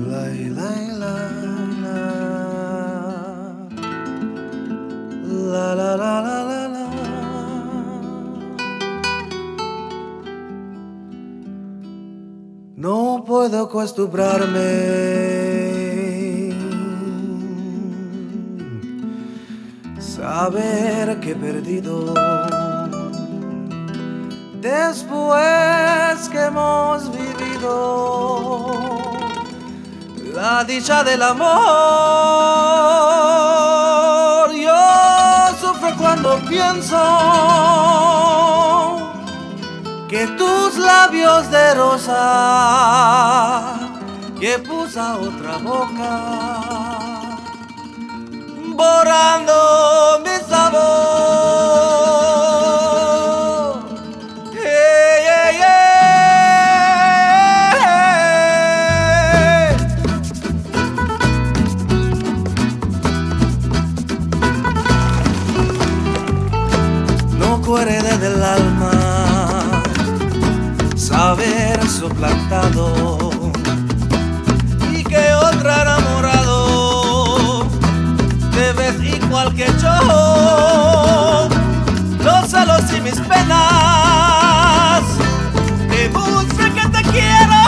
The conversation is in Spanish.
La, la, la, la, la, la, la, la, la. No puedo acostumbrarme saber que he perdido después que hemos vivido la dicha del amor. Yo sufro cuando pienso que tus labios de rosa que puso otra boca, borrando mi sabor. Hey, hey, hey. Loco herede del alma saber suplantado y que otro enamorado te ves igual que yo. Los celos y mis penas, que busque que te quiero.